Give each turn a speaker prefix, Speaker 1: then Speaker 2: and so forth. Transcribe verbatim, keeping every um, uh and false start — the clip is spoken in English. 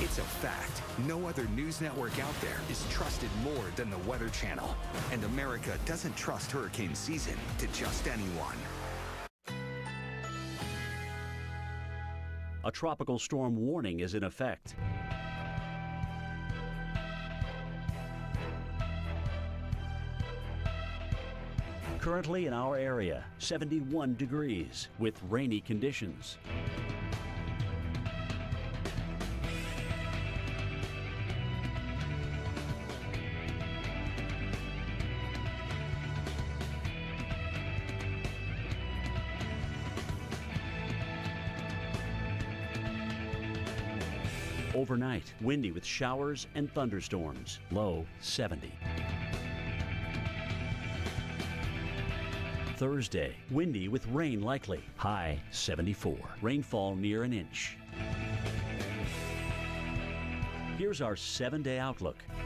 Speaker 1: It's a fact. No other news network out there is trusted more than the Weather Channel. And America doesn't trust hurricane season to just anyone.
Speaker 2: A tropical storm warning is in effect. Currently in our area, seventy-one degrees with rainy conditions. Overnight, windy with showers and thunderstorms, low seventy. Thursday, windy with rain likely, high seventy-four. Rainfall near an inch. Here's our seven-day outlook.